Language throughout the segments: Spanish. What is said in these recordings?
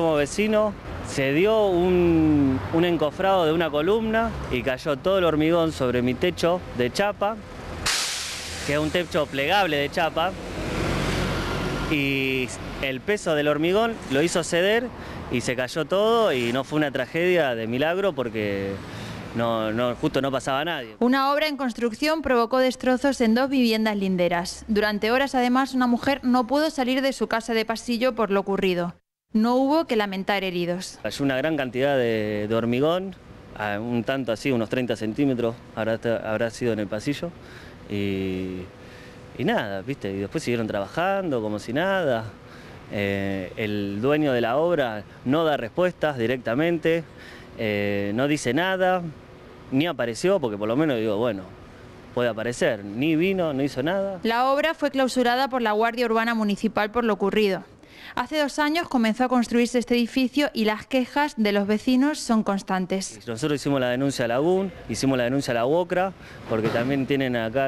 Como vecino se dio un encofrado de una columna y cayó todo el hormigón sobre mi techo de chapa, que es un techo plegable de chapa, y el peso del hormigón lo hizo ceder y se cayó todo y no fue una tragedia de milagro porque justo no pasaba nadie. Una obra en construcción provocó destrozos en 2 viviendas linderas. Durante horas, además, una mujer no pudo salir de su casa de pasillo por lo ocurrido. No hubo que lamentar heridos. Cayó una gran cantidad de hormigón, un tanto así, unos 30 centímetros habrá sido en el pasillo. Y nada, ¿viste? Y después siguieron trabajando como si nada. El dueño de la obra no da respuestas directamente, no dice nada, ni apareció, porque por lo menos digo, bueno, puede aparecer. Ni vino, no hizo nada. La obra fue clausurada por la Guardia Urbana Municipal por lo ocurrido. Hace 2 años comenzó a construirse este edificio y las quejas de los vecinos son constantes. Nosotros hicimos la denuncia a la UN, hicimos la denuncia a la UOCRA, porque también tienen acá a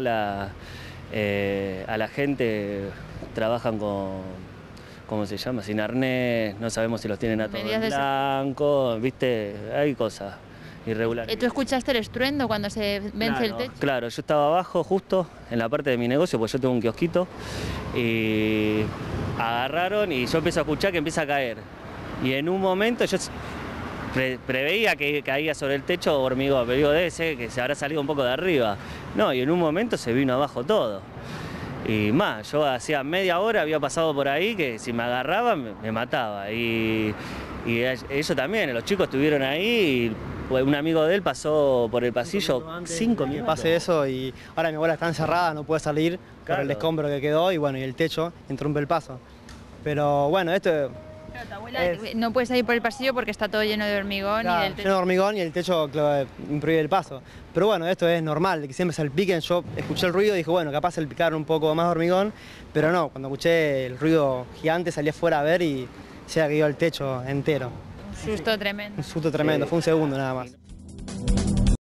la gente, trabajan con, ¿cómo se llama? Sin arnés, no sabemos si los tienen a todos en blanco, ¿viste? Hay cosas irregulares. ¿Tú escuchaste el estruendo cuando se vence el techo? Claro, yo estaba abajo justo en la parte de mi negocio, porque yo tengo un kiosquito, y agarraron y yo empiezo a escuchar que empieza a caer. Y en un momento yo preveía que caía sobre el techo hormigón, pero digo, debe ser que se habrá salido un poco de arriba. No, y en un momento se vino abajo todo. Y más, yo hacía media hora había pasado por ahí que si me agarraban me mataba. Y ellos también, los chicos estuvieron ahí y un amigo de él pasó por el pasillo 5 minutos. Pase eso y ahora mi abuela está encerrada, no puede salir por el escombro que quedó y bueno, y el techo interrumpe el paso. Pero bueno, esto... Pero tu abuela no puede salir por el pasillo porque está todo lleno de hormigón. Claro, y del techo. lleno de hormigón y el techo impide el paso. Pero bueno, esto es normal, que siempre salpiquen. Yo escuché el ruido y dije, bueno, capaz salpicaron un poco más de hormigón, pero no, cuando escuché el ruido gigante salí afuera a ver y se ha caído el techo entero. Un susto tremendo. Un susto tremendo, fue un segundo nada más.